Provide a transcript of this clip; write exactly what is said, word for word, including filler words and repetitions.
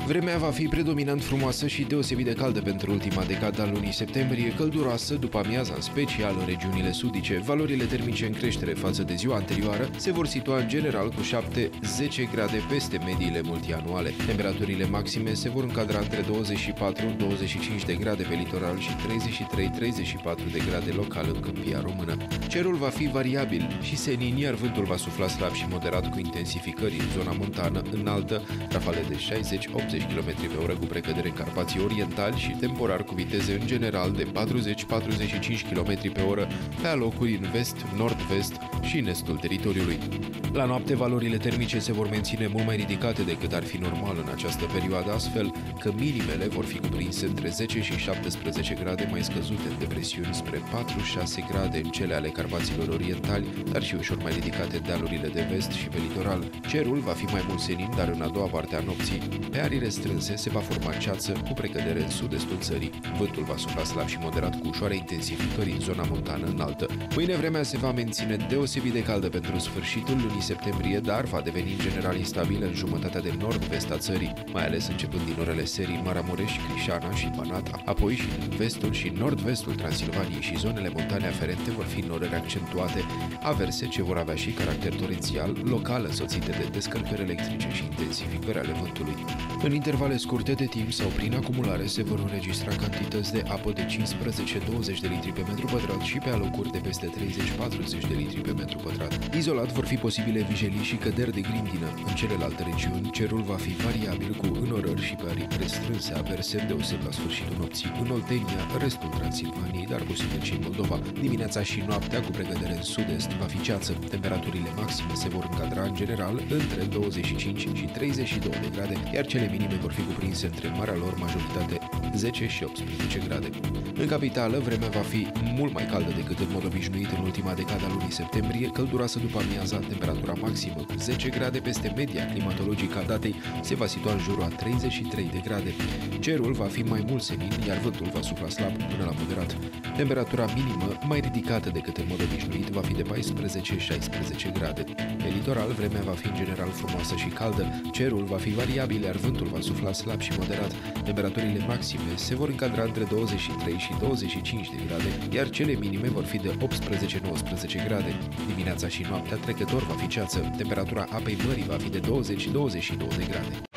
Vremea va fi predominant frumoasă și deosebit de caldă pentru ultima decadă a lunii septembrie, călduroasă după amiaza, în special în regiunile sudice. Valorile termice în creștere față de ziua anterioară se vor situa în general cu șapte zece grade peste mediile multianuale. Temperaturile maxime se vor încadra între douăzeci și patru douăzeci și cinci de grade pe litoral și treizeci și trei treizeci și patru de grade local în câmpia română. Cerul va fi variabil și senin, iar vântul va sufla slab și moderat cu intensificări în zona montană înaltă, rafale de șaizeci optzeci kilometri pe oră cu precădere în Carpații Orientali și temporar cu viteze în general de patruzeci patruzeci și cinci kilometri pe oră pe alocuri în vest, nord-vest și în estul teritoriului. La noapte, valorile termice se vor menține mult mai ridicate decât ar fi normal în această perioadă, astfel că minimele vor fi cuprinse între zece și șaptesprezece grade, mai scăzute în depresiuni spre patru șase grade în cele ale Carpaților Orientali, dar și ușor mai ridicate în dealurile de vest și pe litoral. Cerul va fi mai mult senin, dar în a doua parte a nopții, pe arii restrânse, se va forma ceață cu precădere în sud-estul țării. Vântul va sufla slab și moderat cu ușoare intensificări în zona montană înaltă. Mâine vremea se va menține deosebit de caldă pentru sfârșitul lunii septembrie, dar va deveni în general instabilă în jumătatea de nord-vest a țării, mai ales începând din orele serii în Maramureș, Crișana și Banata. Apoi și în vestul și nord-vestul Transilvaniei și zonele montane aferente vor fi norări accentuate, averse ce vor avea și caracter torențial, local însoțite de descărcări electrice și intensificări ale vântului. În intervale scurte de timp sau prin acumulare se vor înregistra cantități de apă de cincisprezece douăzeci de litri pe metru pătrat și pe alocuri de peste treizeci patruzeci de litri pe metru pătrat. Izolat vor fi posibile vijelii și căderi de grindină. În celelalte regiuni, cerul va fi variabil cu înorări și pe aripi restrânse averse, deoseb la sfârșitul nopții în Oltenia, restul Transilvaniei, dar posibil și în Moldova. Dimineața și noaptea, cu precădere în sud-est, va fi ceață. Temperaturile maxime se vor încadra în general între douăzeci și cinci și treizeci și doi de grade, iar cele minime vor fi cuprinse între marea lor majoritate zece și optsprezece grade. În capitală, vremea va fi mult mai caldă decât în mod obișnuit în ultima decadă a lunii septembrie, călduroasă după amiaza, temperatura maximă cu zece grade peste media climatologică a datei se va situa în jurul a treizeci și trei de grade. Cerul va fi mai mult senin, iar vântul va sufla slab până la moderat. Temperatura minimă, mai ridicată decât în mod obișnuit, va fi de paisprezece șaisprezece grade. Pe litoral, vremea va fi în general frumoasă și caldă, cerul va fi variabil, iar vântul va sufla slab și moderat. Temperaturile maxime se vor încadra între douăzeci și trei și douăzeci și cinci de grade, iar cele minime vor fi de optsprezece nouăsprezece grade. Dimineața și noaptea trecător va fi ceață, temperatura apei mării va fi de douăzeci douăzeci și doi de grade.